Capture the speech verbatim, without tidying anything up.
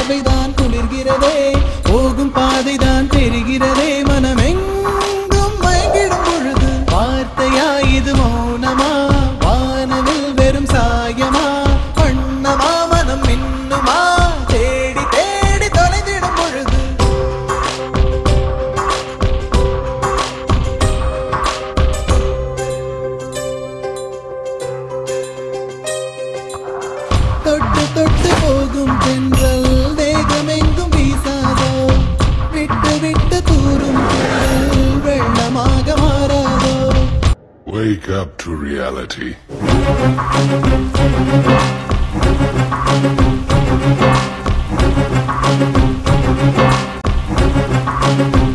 பார்வைதான் குளிர்கிறதே போகும் பாதைதான் தெரிகிறதே மனமெங்கும் மயங்கிடும் பொழுது வார்த்தையா இது மௌனமா வானவில் வெறும் சாயமா வண்ணமா மனம் மின்னுமா தேடி தேடி தொலைந்திடும் பொழுது தொட்டு தொட்டு போகும் தென்றல் தேகமெங்கும் வீசாதோ விட்டு விட்டு தூரும் வெள்ளமாக மாறாதோ. Wake up to reality. Thank you.